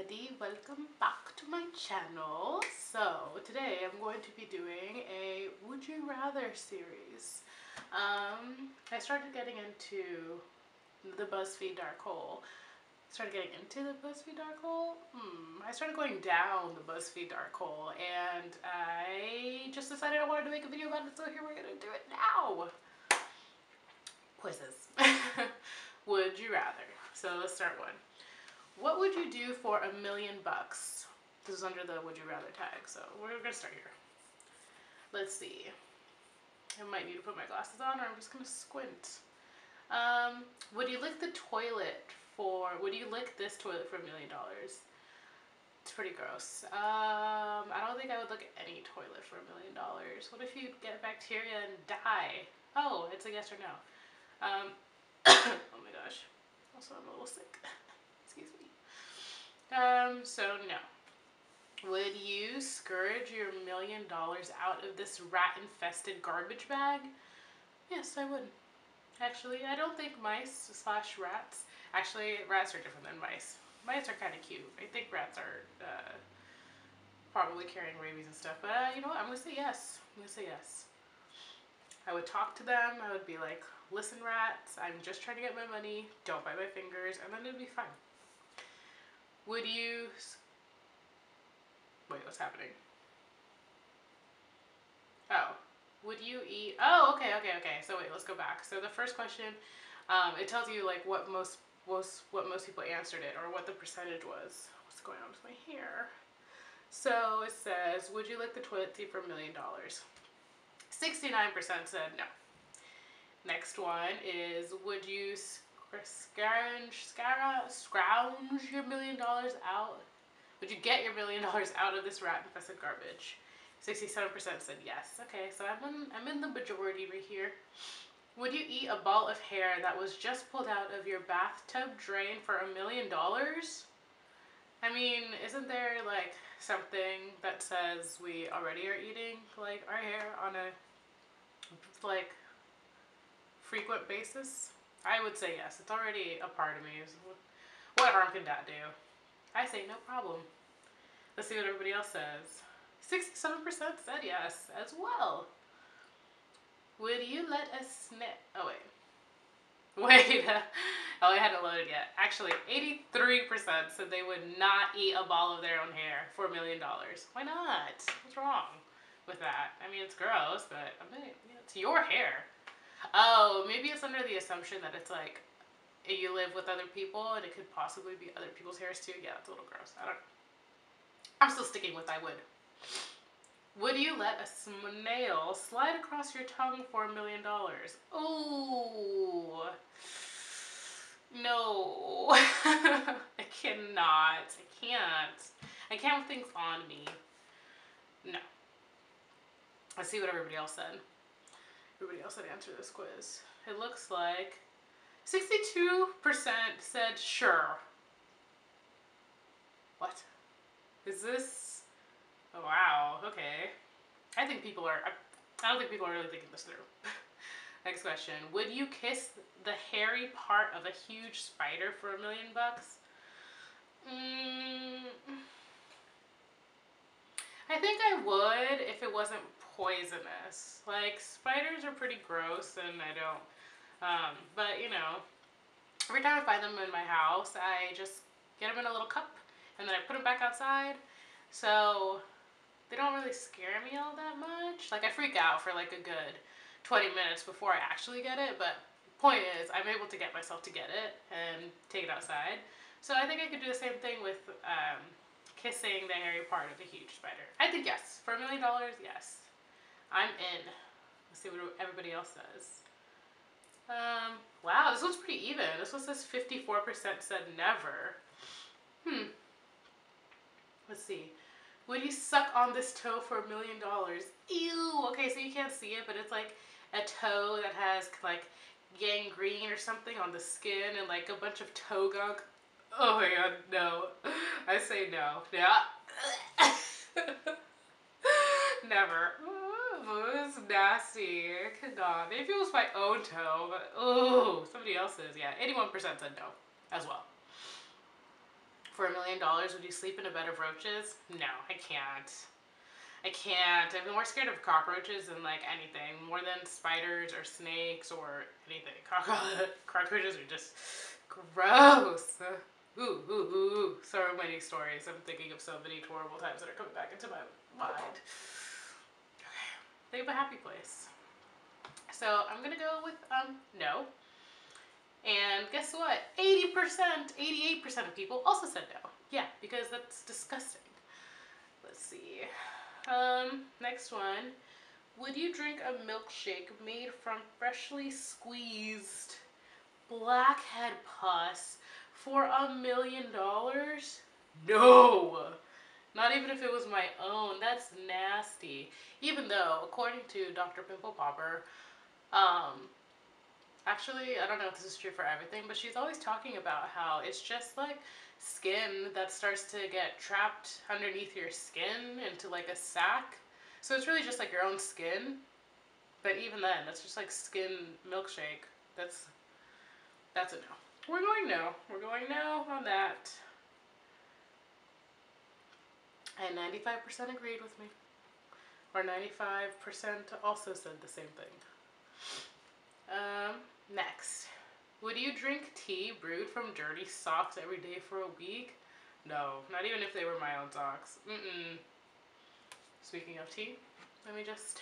everybody, welcome back to my channel. So today I'm going to be doing a Would You Rather series. I started getting into the BuzzFeed dark hole. I started going down the BuzzFeed dark hole and I just decided I wanted to make a video about it, so here we're gonna do it now. Quizzes. Would you rather? So let's start one. What would you do for $1 million? This is under the would you rather tag, so we're gonna start here. Let's see. I might need to put my glasses on, or I'm just gonna squint. Would you lick the toilet would you lick this toilet for $1 million? It's pretty gross. I don't think I would lick any toilet for $1 million. What if you get bacteria and die? Oh, it's a yes or no. Oh my gosh. Also, I'm a little sick. Excuse me. So no. Would you scourge your $1 million out of this rat-infested garbage bag? Yes, I would. Actually, I don't think mice / rats. Actually, rats are different than mice. Mice are kind of cute. I think rats are probably carrying rabies and stuff. But you know what? I'm gonna say yes. I would talk to them. I would be like, listen, rats, I'm just trying to get my money. Don't bite my fingers, and then it'd be fine. Would you... Wait, what's happening? Oh. Would you eat... Oh, okay. So wait, let's go back. So the first question, it tells you like what most people answered it, or what the percentage was. What's going on with my hair? So it says, would you lick the toilet seat for $1 million? 69% said no. Next one is, would you scrounge your $1 million out? Would you get your $1 million out of this rat-infested garbage? 67% said yes. Okay, so I'm in the majority right here. Would you eat a ball of hair that was just pulled out of your bathtub drain for $1 million? I mean, isn't there like something that says we already are eating like our hair on a like frequent basis? I would say yes. It's already a part of me. What harm can that do? I say no problem. Let's see what everybody else says. 67% said yes as well. Would you let a snake... Oh, wait. Oh, I hadn't loaded yet. Actually, 83% said they would not eat a ball of their own hair for $1 million. Why not? What's wrong with that? I mean, it's gross, but I mean, it's your hair. Oh, maybe it's under the assumption that it's like you live with other people and it could possibly be other people's hairs too. Yeah, it's a little gross. I don't know. I'm still sticking with I would. Would you let a snail slide across your tongue for $1 million? Oh, no. I cannot. I can't with things on me. No. Let's see what everybody else said. Everybody else had answered this quiz. It looks like 62% said sure. What? Is this... Oh, wow, okay. I don't think people are really thinking this through. Next question. Would you kiss the hairy part of a huge spider for $1 million? I think I would if it wasn't poisonous. Like, spiders are pretty gross and I don't, but you know, every time I find them in my house, I just get them in a little cup and then I put them back outside. So they don't really scare me all that much. Like, I freak out for like a good 20 minutes before I actually get it, but point is, I'm able to get myself to get it and take it outside. So I think I could do the same thing with kissing the hairy part of a huge spider. I think yes. For $1 million, yes. I'm in. Let's see what everybody else says. Wow, this one's pretty even. This one says 54% said never. Let's see. Would you suck on this toe for $1 million? Ew. Okay, so you can't see it, but it's like a toe that has like gangrene or something on the skin and like a bunch of toe gunk. Oh my god, no. I say no. Yeah. Never. Ooh, it's nasty. I could not. Maybe it was my own toe, but ooh, somebody else's. Yeah, 81% said no as well. For $1,000,000, would you sleep in a bed of roaches? No, I can't. I can't. I'm more scared of cockroaches than like anything, more than spiders or snakes or anything. Cockroaches are just gross. Ooh, ooh, ooh, ooh. So many stories. I'm thinking of so many horrible times that are coming back into my mind. Okay. Think of a happy place. So I'm gonna go with no. And guess what? 80%, 88% of people also said no. Yeah, because that's disgusting. Let's see. Next one. Would you drink a milkshake made from freshly squeezed blackhead pus for $1,000,000? No! Not even if it was my own. That's nasty. Even though, according to Dr. Pimple Popper, actually, I don't know if this is true for everything, but she's always talking about how it's just like skin that starts to get trapped underneath your skin into like a sack. So it's really just like your own skin. But even then, that's just like skin milkshake. That's a no. We're going no. We're going no on that. And 95% agreed with me. Or 95% also said the same thing. Next. Would you drink tea brewed from dirty socks every day for a week? No, not even if they were my own socks. Speaking of tea, let me just...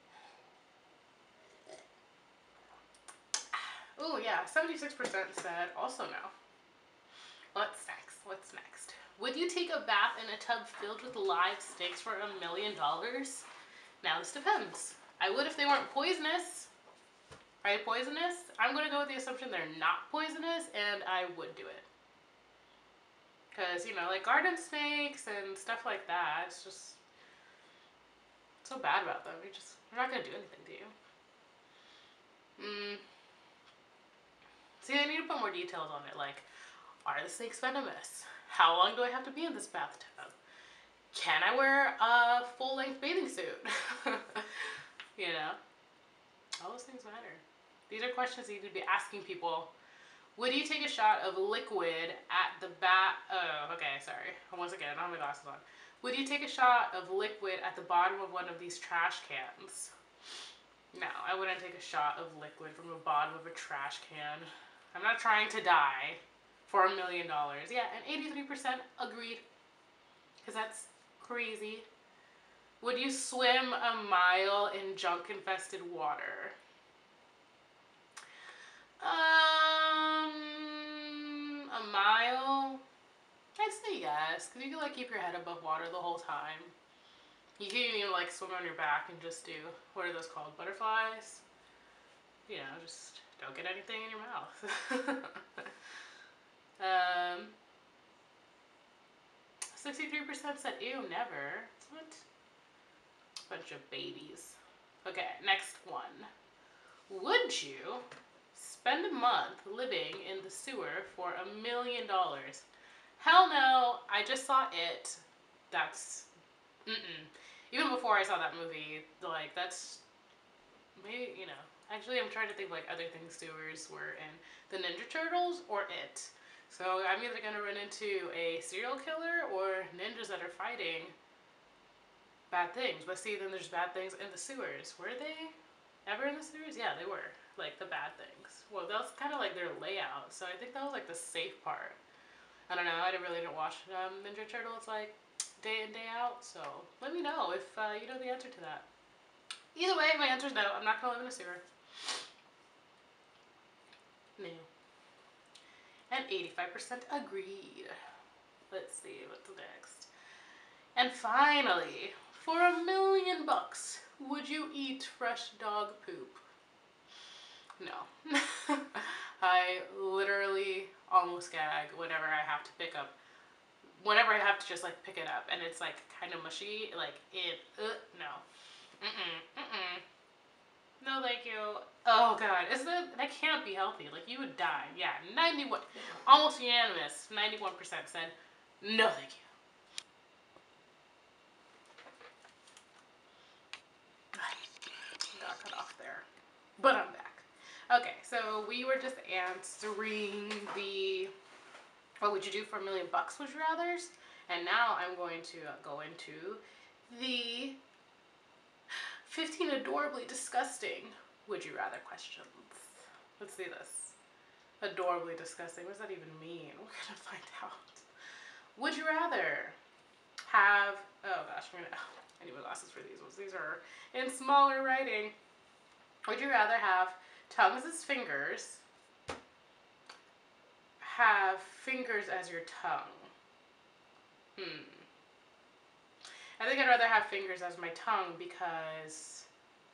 Oh yeah, 76% said also no. What's next? What's next? Would you take a bath in a tub filled with live snakes for $1,000,000? Now this depends. I would if they weren't poisonous. Are they poisonous? I'm going to go with the assumption they're not poisonous, and I would do it. Because, you know, like garden snakes and stuff like that, it's just so bad about them. They're not going to do anything to you. See, I need to put more details on it. Like, are the snakes venomous? How long do I have to be in this bathtub? Can I wear a full-length bathing suit? You know? All those things matter. These are questions you need to be asking people. Would you take a shot of liquid at the Oh, okay, sorry. Once again, I don't have my glasses on. Would you take a shot of liquid at the bottom of one of these trash cans? No, I wouldn't take a shot of liquid from the bottom of a trash can. I'm not trying to die for $1,000,000. Yeah, and 83% agreed. Because that's crazy. Would you swim a mile in junk-infested water? A mile? I'd say yes, because you can like keep your head above water the whole time. You can even like swim on your back and just do, what are those called, butterflies? You know, just don't get anything in your mouth. 63% said ew, never. What? Bunch of babies. Okay, next one. Would you spend a month living in the sewer for $1,000,000? Hell no, I just saw it. That's, Even before I saw that movie, like, that's, maybe, you know, actually I'm trying to think like other things sewers were in. The Ninja Turtles or It. So I'm either going to run into a serial killer or ninjas that are fighting bad things. But see, then there's bad things in the sewers. Were they ever in the sewers? Yeah, they were. Like, the bad things. Well, that was kind of like their layout. So I think that was like the safe part. I don't know. I really didn't watch Ninja Turtles like day in, day out. So let me know if you know the answer to that. Either way, my answer is no. I'm not going to live in a sewer. No. And 85% agreed. Let's see, what's next? And finally, for $1,000,000, would you eat fresh dog poop? No. I literally almost gag whenever I have to just like pick it up and it's like kind of mushy, like no. No, thank you. Oh god, that can't be healthy. Like, you would die. Yeah, 91, almost unanimous. 91% said no, thank you. Got cut off there, but I'm back. Okay, so we were just answering the What would you do for $1,000,000, would you rathers? And now I'm going to go into the 15 adorably disgusting would you rather questions. Let's see this. Adorably disgusting. What does that even mean? We're gonna find out. Would you rather have, oh gosh, I need my glasses for these ones. These are in smaller writing. Would you rather have tongues as fingers, have fingers as your tongue? I think I'd rather have fingers as my tongue because,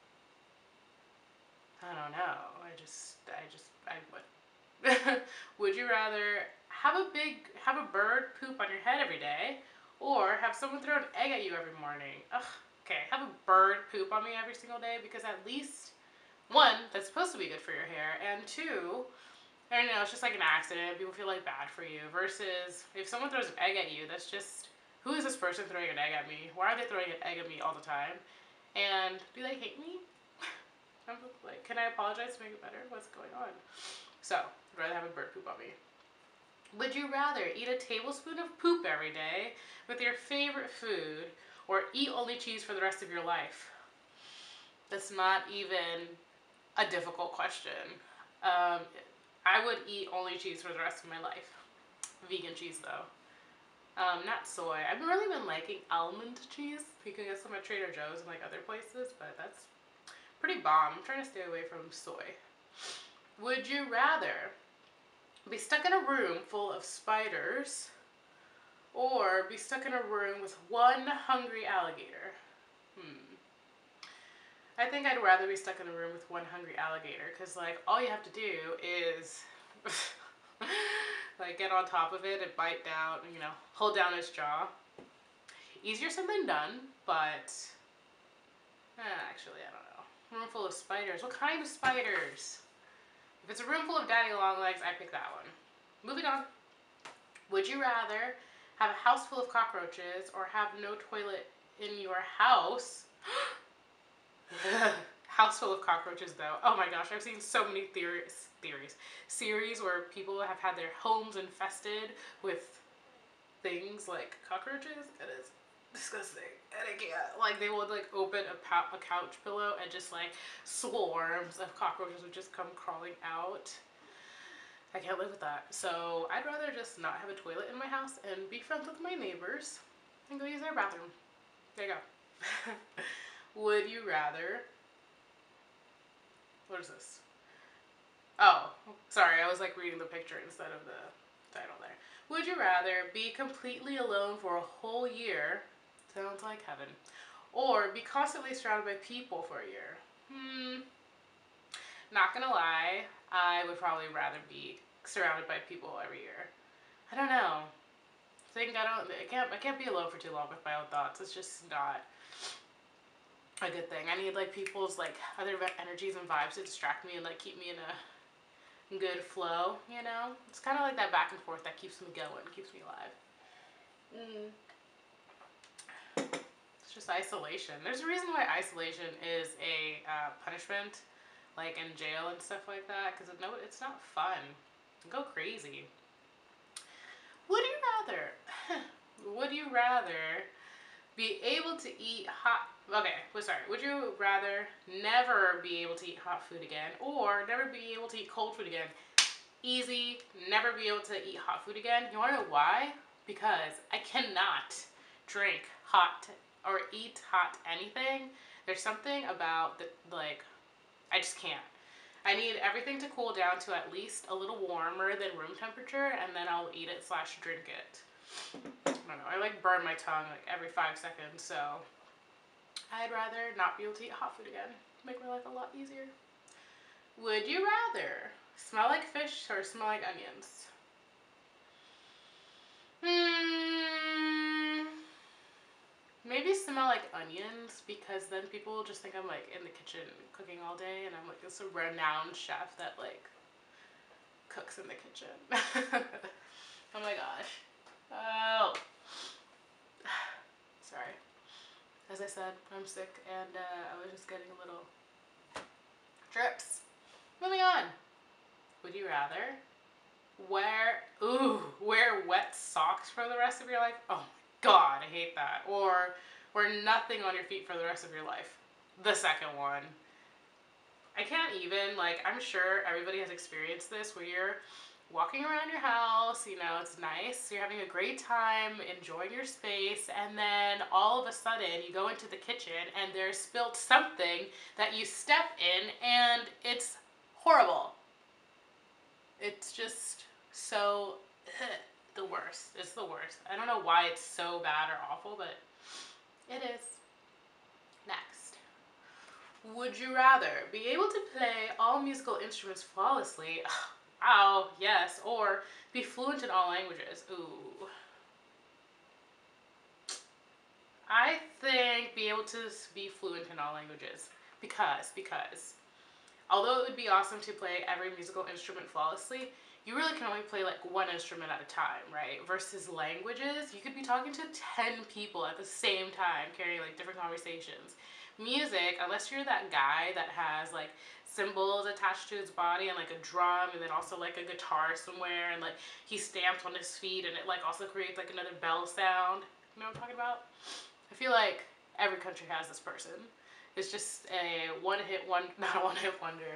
I don't know, I would. Would you rather have a bird poop on your head every day, or have someone throw an egg at you every morning? Ugh, okay, have a bird poop on me every single day because at least, one, that's supposed to be good for your hair, and two, I don't know, it's just like an accident. People feel like bad for you. Versus if someone throws an egg at you, that's just, who is this person throwing an egg at me? Why are they throwing an egg at me all the time? And do they hate me? I'm like, can I apologize to make it better? What's going on? So, I'd rather have a bird poop on me. Would you rather eat a tablespoon of poop every day with your favorite food, or eat only cheese for the rest of your life? That's not even a difficult question. I would eat only cheese for the rest of my life. Vegan cheese though. Not soy. I've really been liking almond cheese. You can get some at Trader Joe's and like other places, but that's pretty bomb. I'm trying to stay away from soy. Would you rather be stuck in a room full of spiders, or be stuck in a room with one hungry alligator? I think I'd rather be stuck in a room with one hungry alligator, because like all you have to do is like get on top of it and bite down, you know, hold down its jaw. Easier said than done, but actually I don't know. Room full of spiders. What kind of spiders? If it's a room full of daddy long legs, I pick that one. Moving on. Would you rather have a house full of cockroaches or have no toilet in your house? House full of cockroaches though. Oh my gosh, I've seen so many series where people have had their homes infested with things like cockroaches. It is disgusting. And I can't, like, they would like open a couch pillow and just like swarms of cockroaches would just come crawling out. I can't live with that. So I'd rather just not have a toilet in my house and be friends with my neighbors and go use their bathroom. There you go. Would you rather, what is this? Oh, sorry, I was like reading the picture instead of the title there. Would you rather be completely alone for a whole year, sounds like heaven, or be constantly surrounded by people for a year? Not gonna lie, I would probably rather be surrounded by people every year. I don't know. I can't be alone for too long with my own thoughts. It's just not a good thing. I need like people's like other energies and vibes to distract me and like keep me in a good flow, you know? It's kind of like that back and forth that keeps me going, keeps me alive. It's just isolation. There's a reason why isolation is a punishment, like in jail and stuff like that, because it's not fun. Go crazy. Would you rather be able to eat would you rather never be able to eat hot food again, or never be able to eat cold food again? Easy, never be able to eat hot food again. You wanna know why? Because I cannot drink hot or eat hot anything. There's something about like, I just can't. I need everything to cool down to at least a little warmer than room temperature, and then I'll eat it / drink it. I don't know, I like burn my tongue like every 5 seconds, so I'd rather not be able to eat hot food again. Make my life a lot easier. Would you rather smell like fish or smell like onions? Maybe smell like onions, because then people will just think I'm like in the kitchen cooking all day, and I'm like this renowned chef that like cooks in the kitchen. Oh my gosh. Oh. Sorry. As I said, I'm sick and I was just getting a little drips. Moving on. Would you rather Wear wet socks for the rest of your life. Oh my god, I hate that. Or wear nothing on your feet for the rest of your life. The second one. I can't even, like, I'm sure everybody has experienced this where you're walking around your house, you know, it's nice, you're having a great time, enjoying your space, and then all of a sudden you go into the kitchen and there's spilled something that you step in and it's horrible. It's just so, the worst. It's the worst. I don't know why it's so bad or awful, but it is. Next. Would you rather be able to play all musical instruments flawlessly? Oh, yes. Or be fluent in all languages. Ooh. I think be able to be fluent in all languages. Because although it would be awesome to play every musical instrument flawlessly, you really can only play like one instrument at a time, right? Versus languages, you could be talking to 10 people at the same time, carrying like different conversations. Music, unless you're that guy that has like cymbals attached to his body and like a drum and then also like a guitar somewhere and like he stamps on his feet and it like also creates like another bell sound. You know what I'm talking about? I feel like every country has this person. It's just a not a one-hit wonder,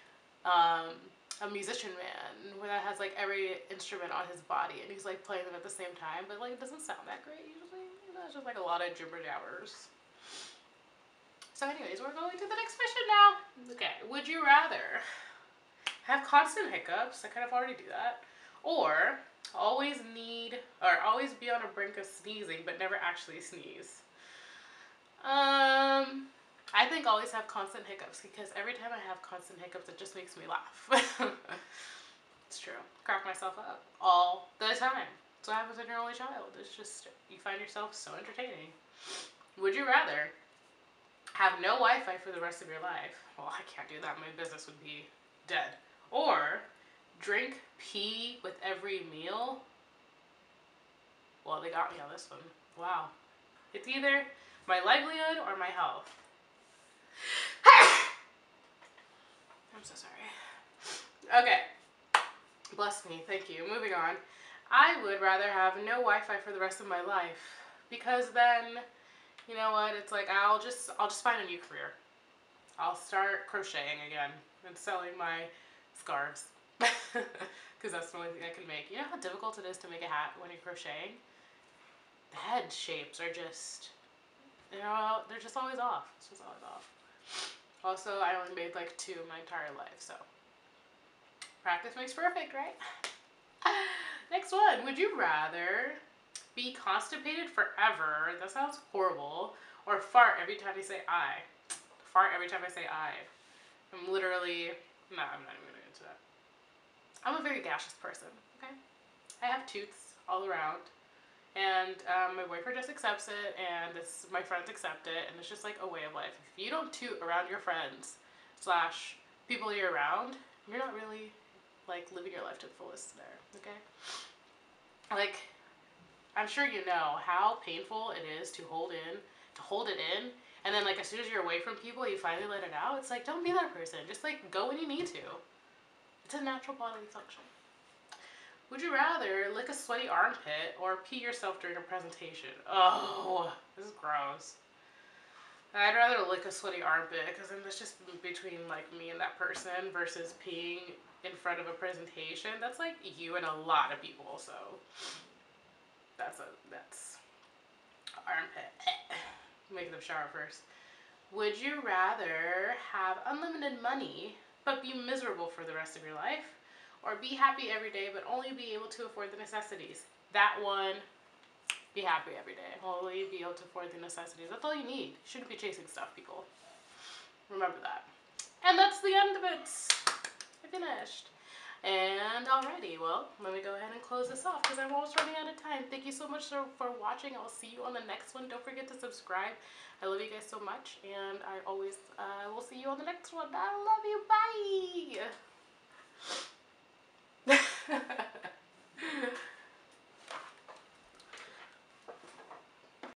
a musician man that has like every instrument on his body and he's like playing them at the same time, but like it doesn't sound that great usually. You know, it's just like a lot of gibber jabbers. So anyways, we're going to the next question now. Okay, would you rather have constant hiccups, I kind of already do that, or always be on the brink of sneezing but never actually sneeze? I think always have constant hiccups because every time I have constant hiccups, it just makes me laugh. It's true. Crack myself up all the time. That's what happens when you're only child. It's just, you find yourself so entertaining. Would you rather have no Wi-Fi for the rest of your life? Well, I can't do that. My business would be dead. Or drink pee with every meal? Well, they got me on this one. Wow. It's either my livelihood or my health. I'm so sorry. Okay. Bless me. Thank you. Moving on. I would rather have no Wi-Fi for the rest of my life because then, you know what? It's like I'll just find a new career. I'll start crocheting again and selling my scarves because that's the only thing I can make. You know how difficult it is to make a hat when you're crocheting? The head shapes are just, you know, they're just always off. It's just always off. Also, I only made like 2 my entire life, so practice makes perfect, right? Next one. Would you rather be constipated forever? That sounds horrible. Or fart every time you say I. Fart every time I say I. I'm literally, no, I'm not even gonna get into that. I'm a very gaseous person, okay? I have tooths all around. And my boyfriend just accepts it, and my friends accept it, and it's just like a way of life. If you don't toot around your friends / people you're around, you're not really like living your life to the fullest there, okay? Like, I'm sure you know how painful it is to hold it in, and then like as soon as you're away from people, you finally let it out. It's like, don't be that person. Just like go when you need to. It's a natural bodily function. Would you rather lick a sweaty armpit or pee yourself during a presentation? Oh, this is gross. I'd rather lick a sweaty armpit because then that's just between like me and that person versus peeing in front of a presentation. That's like you and a lot of people, so that's armpit. Make them shower first. Would you rather have unlimited money but be miserable for the rest of your life? Or be happy every day, but only be able to afford the necessities? That one, be happy every day. Only be able to afford the necessities. That's all you need. You shouldn't be chasing stuff, people. Remember that. And that's the end of it. I finished. And alrighty, well, let me go ahead and close this off because I'm almost running out of time. Thank you so much for watching. I'll see you on the next one. Don't forget to subscribe. I love you guys so much, and I will see you on the next one. I love you. Bye.